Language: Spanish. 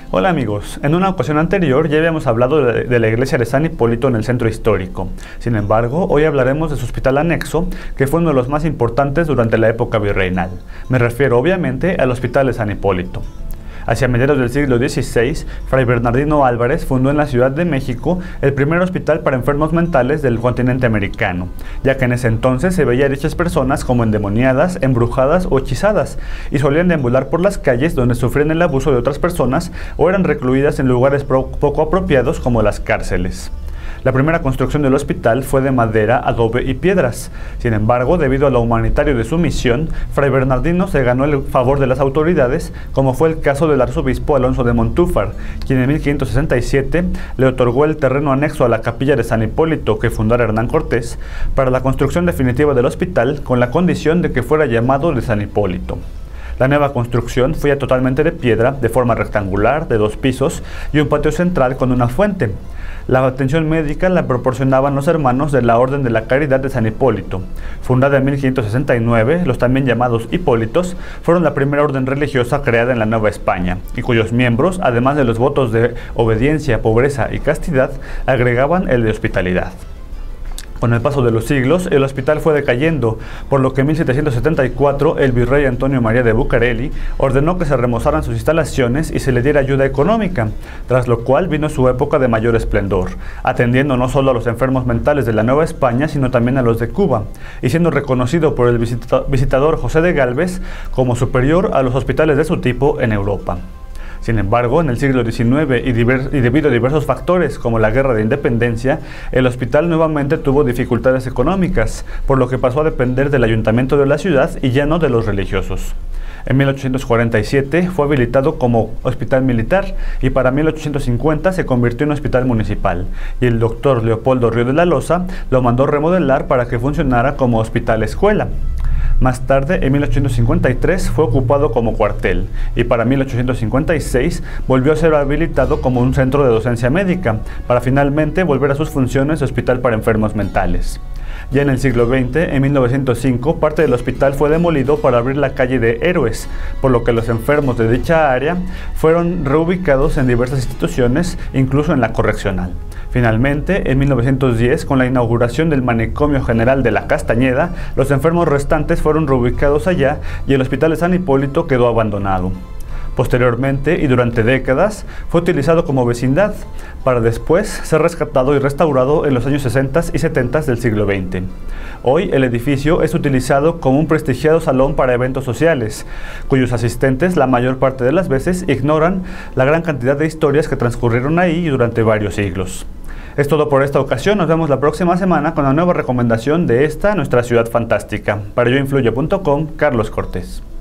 Hola amigos, en una ocasión anterior ya habíamos hablado de la iglesia de San Hipólito en el centro histórico. Sin embargo, hoy hablaremos de su hospital anexo, que fue uno de los más importantes durante la época virreinal. Me refiero obviamente al Hospital de San Hipólito. Hacia mediados del siglo XVI, Fray Bernardino Álvarez fundó en la Ciudad de México el primer hospital para enfermos mentales del continente americano, ya que en ese entonces se veía a dichas personas como endemoniadas, embrujadas o hechizadas, y solían deambular por las calles donde sufrían el abuso de otras personas o eran recluidas en lugares poco apropiados como las cárceles. La primera construcción del hospital fue de madera, adobe y piedras. Sin embargo, debido a lo humanitario de su misión, Fray Bernardino se ganó el favor de las autoridades, como fue el caso del arzobispo Alonso de Montúfar, quien en 1567 le otorgó el terreno anexo a la capilla de San Hipólito que fundara Hernán Cortés para la construcción definitiva del hospital, con la condición de que fuera llamado de San Hipólito. La nueva construcción fue totalmente de piedra, de forma rectangular, de 2 pisos y un patio central con una fuente. La atención médica la proporcionaban los hermanos de la Orden de la Caridad de San Hipólito. Fundada en 1569, los también llamados Hipólitos fueron la primera orden religiosa creada en la Nueva España, y cuyos miembros, además de los votos de obediencia, pobreza y castidad, agregaban el de hospitalidad. Con el paso de los siglos, el hospital fue decayendo, por lo que en 1774 el virrey Antonio María de Bucareli ordenó que se remozaran sus instalaciones y se le diera ayuda económica, tras lo cual vino su época de mayor esplendor, atendiendo no solo a los enfermos mentales de la Nueva España, sino también a los de Cuba, y siendo reconocido por el visitador José de Gálvez como superior a los hospitales de su tipo en Europa. Sin embargo, en el siglo XIX y debido a diversos factores como la Guerra de Independencia, el hospital nuevamente tuvo dificultades económicas, por lo que pasó a depender del ayuntamiento de la ciudad y ya no de los religiosos. En 1847 fue habilitado como hospital militar y para 1850 se convirtió en hospital municipal, y el doctor Leopoldo Río de la Loza lo mandó remodelar para que funcionara como hospital escuela. Más tarde, en 1853, fue ocupado como cuartel y para 1856 volvió a ser habilitado como un centro de docencia médica, para finalmente volver a sus funciones de hospital para enfermos mentales. Ya en el siglo XX, en 1905, parte del hospital fue demolido para abrir la calle de Héroes, por lo que los enfermos de dicha área fueron reubicados en diversas instituciones, incluso en la correccional. Finalmente, en 1910, con la inauguración del Manicomio General de la Castañeda, los enfermos restantes fueron reubicados allá y el Hospital de San Hipólito quedó abandonado. Posteriormente y durante décadas fue utilizado como vecindad, para después ser rescatado y restaurado en los años 60 y 70 del siglo XX. Hoy el edificio es utilizado como un prestigiado salón para eventos sociales, cuyos asistentes la mayor parte de las veces ignoran la gran cantidad de historias que transcurrieron ahí durante varios siglos. Es todo por esta ocasión, nos vemos la próxima semana con la nueva recomendación de esta nuestra ciudad fantástica. Para yoinfluye.com, Carlos Cortés.